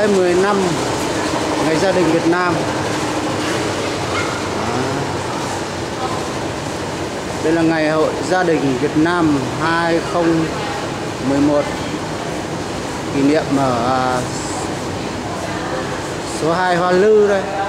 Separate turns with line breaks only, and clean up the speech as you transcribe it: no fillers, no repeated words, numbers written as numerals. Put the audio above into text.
lễ 10 năm Ngày Gia đình Việt Nam. Đây là Ngày Hội Gia đình Việt Nam 2011, kỷ niệm ở số 2 Hoa Lư đây.